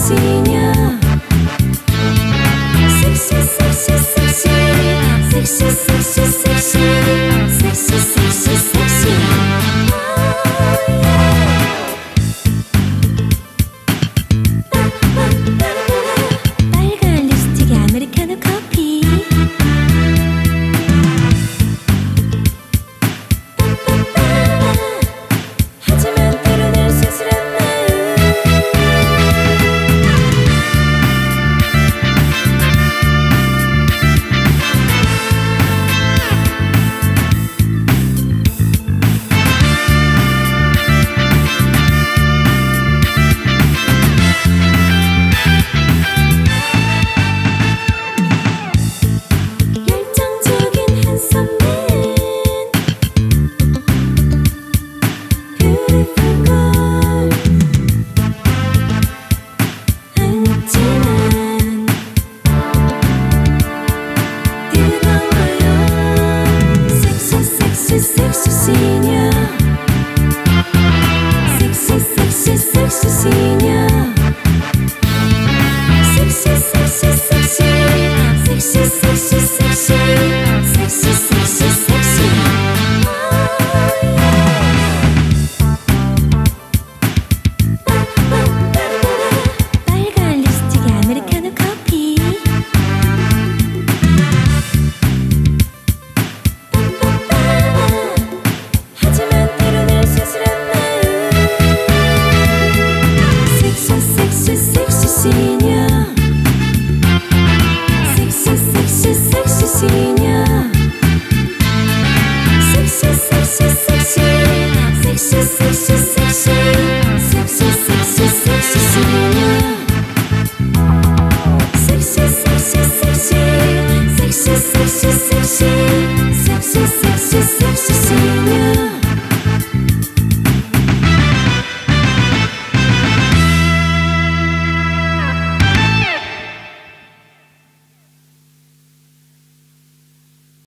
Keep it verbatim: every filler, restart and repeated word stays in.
시녀 섹시 섹시 섹시 섹시 섹시 섹시 섹시 섹시 섹시 빨간 립스틱에 아메리카노 커피 하지만 때로는 쓸쓸한 마음 열정적인 한숨은 beautiful girl 아니지만 뜨거워요 섹시 섹시 섹시 시녀 섹시 섹시 섹시 시녀 섹시 섹시 섹시 섹시 섹시 섹시 섹시 섹시 섹시 빨간 립스틱에 아메리카노 커피 하지만 때로는 쓸쓸한 마음 섹시 섹시 섹시 시녀 섹시 섹시 섹시 시녀 섹시 섹시 섹시 섹시 섹시 섹시 섹시 섹시 섹시 시녀